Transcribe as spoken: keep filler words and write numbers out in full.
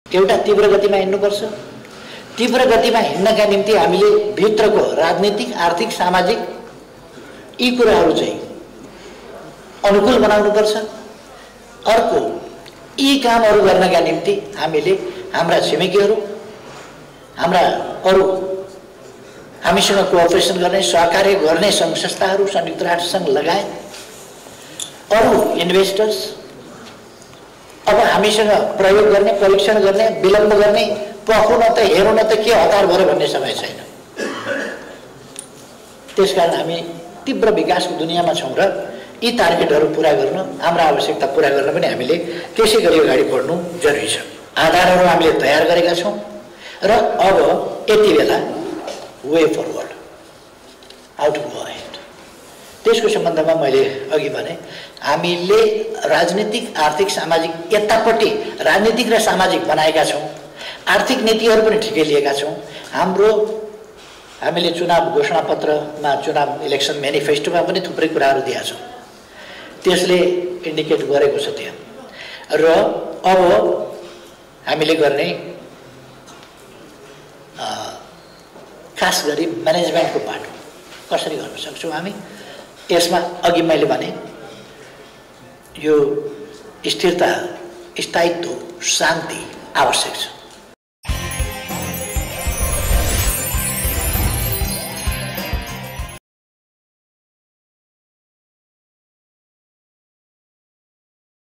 एउटा तीव्र गतिमा हिँड्नुपर्छ। तीव्र गतिमा हिँड्नका निम्ति हामीले भित्रको राजनीतिक, आर्थिक, सामाजिक यी कुराहरू चाहिँ अनुकूल बनाउनुपर्छ। अर्को, यी कामहरू गर्नका निम्ति हामीले हाम्रा छिमेकीहरू, हाम्रा अरू हामीसँग कोअपरेसन गर्ने, सहकार्य गर्ने सङ्घ संस्थाहरू, संयुक्त राष्ट्र सङ्घ लगायत अरू इन्भेस्टर्स, अब हामीसँग प्रयोग गर्ने, परीक्षण गर्ने, विलम्ब गर्ने, पखु न त हेरौँ न त के हतार भयो भन्ने समय छैन। त्यसकारण हामी तीव्र विकासको दुनियाँमा छौँ र यी टार्गेटहरू पुरा गर्न, हाम्रा आवश्यकता पुरा गर्न पनि हामीले त्यसै गरी अगाडि बढ्नु जरुरी छ। आधारहरू हामीले तयार गरेका छौँ र अब यति बेला way forward, how to go ahead, त्यसको सम्बन्धमा मैले अघि भने हामीले राजनीतिक, आर्थिक, सामाजिक यतापट्टि राजनीतिक र सामाजिक बनाएका छौँ। आर्थिक नीतिहरू पनि ठिकै लिएका छौँ। हाम्रो हामीले चुनाव घोषणापत्रमा, चुनाव इलेक्सन मेनिफेस्टोमा पनि थुप्रै कुराहरू दिएका छौँ, त्यसले इन्डिकेट गरेको छ त्यहाँ। र अब हामीले गर्ने खास गरी म्यानेजमेन्टको बाटो कसरी गर्न सक्छौँ हामी, यसमा अघि मैले भने यो स्थिरता, स्थायित्व, शान्ति आवश्यक छ।